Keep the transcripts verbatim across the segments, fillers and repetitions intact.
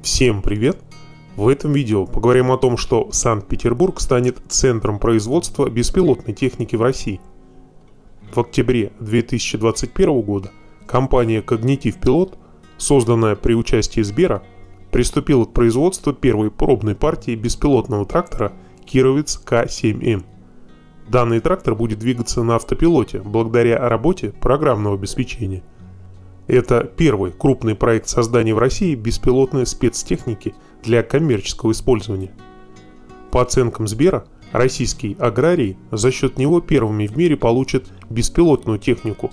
Всем привет! В этом видео поговорим о том, что Санкт-Петербург станет центром производства беспилотной техники в России. В октябре две тысячи двадцать первого года компания Cognitive Pilot, созданная при участии Сбера, приступила к производству первой пробной партии беспилотного трактора Кировец К семь М. Данный трактор будет двигаться на автопилоте благодаря работе программного обеспечения. Это первый крупный проект создания в России беспилотной спецтехники для коммерческого использования. По оценкам Сбера, российские аграрии за счет него первыми в мире получат беспилотную технику,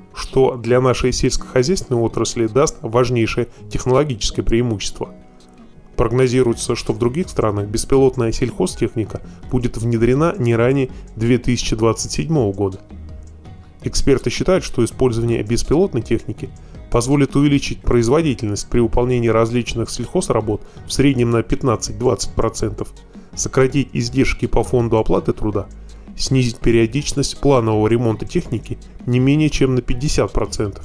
что для нашей сельскохозяйственной отрасли даст важнейшее технологическое преимущество. Прогнозируется, что в других странах беспилотная сельхозтехника будет внедрена не ранее две тысячи двадцать седьмого года. Эксперты считают, что использование беспилотной техники позволит увеличить производительность при выполнении различных сельхозработ в среднем на пятнадцать-двадцать процентов, сократить издержки по фонду оплаты труда, снизить периодичность планового ремонта техники не менее чем на пятьдесят процентов.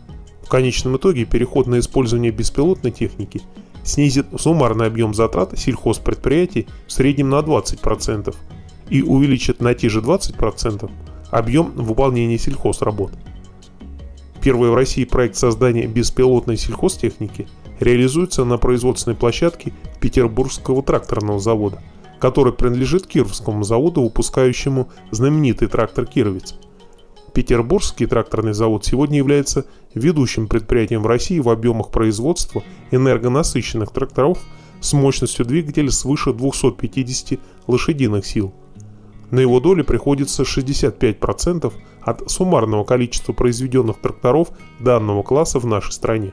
В конечном итоге переход на использование беспилотной техники снизит суммарный объем затрат сельхозпредприятий в среднем на двадцать процентов и увеличит на те же двадцать процентов объем выполнения сельхозработ. Первый в России проект создания беспилотной сельхозтехники реализуется на производственной площадке Петербургского тракторного завода, который принадлежит Кировскому заводу, выпускающему знаменитый трактор «Кировец». Петербургский тракторный завод сегодня является ведущим предприятием в России в объемах производства энергонасыщенных тракторов с мощностью двигателя свыше двухсот пятидесяти лошадиных сил. На его долю приходится шестьдесят пять процентов от суммарного количества произведенных тракторов данного класса в нашей стране.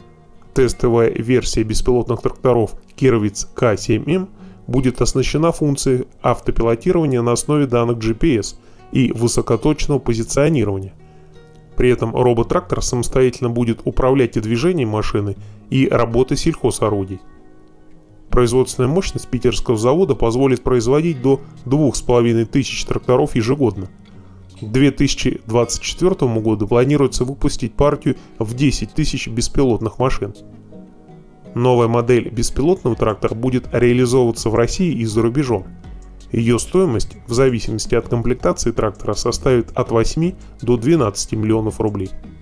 Тестовая версия беспилотных тракторов Кировец К семь М будет оснащена функцией автопилотирования на основе данных джи пи эс и высокоточного позиционирования. При этом робот-трактор самостоятельно будет управлять и движением машины, и работой сельхозорудий. Производственная мощность питерского завода позволит производить до двух с половиной тысяч тракторов ежегодно. К две тысячи двадцать четвёртому году планируется выпустить партию в десять тысяч беспилотных машин. Новая модель беспилотного трактора будет реализовываться в России и за рубежом. Ее стоимость, в зависимости от комплектации трактора, составит от восьми до двенадцати миллионов рублей.